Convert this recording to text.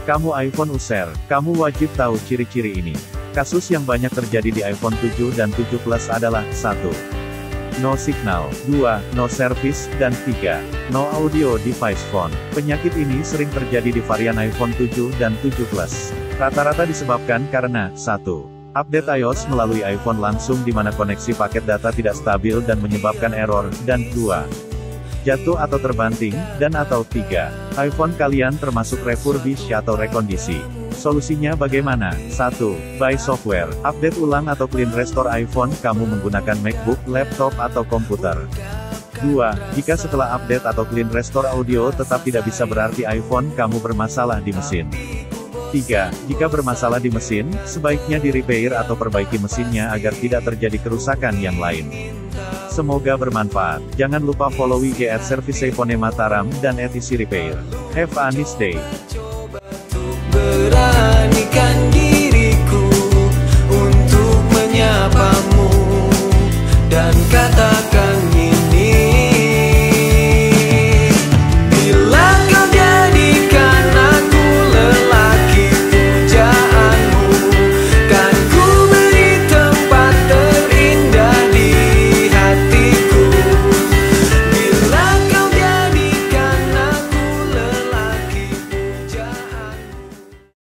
Kamu iPhone user, kamu wajib tahu ciri-ciri ini. Kasus yang banyak terjadi di iPhone 7 dan 7 Plus adalah 1. No signal, 2. No service, dan 3. No audio device phone. Penyakit ini sering terjadi di varian iPhone 7 dan 7 Plus. Rata-rata disebabkan karena 1. Update iOS melalui iPhone langsung di mana koneksi paket data tidak stabil dan menyebabkan error, dan 2. Jatuh atau terbanting, dan atau 3. iPhone kalian termasuk refurbish atau rekondisi. Solusinya bagaimana? 1. Buy software, update ulang atau clean restore iPhone kamu menggunakan MacBook, laptop atau komputer. 2. Jika setelah update atau clean restore audio tetap tidak bisa berarti iPhone kamu bermasalah di mesin. 3. Jika bermasalah di mesin, sebaiknya di-repair atau perbaiki mesinnya agar tidak terjadi kerusakan yang lain. Semoga bermanfaat. Jangan lupa follow IG @serviceiPhone_Mataram dan @easyrepair. Have a nice day. Beranikan diri.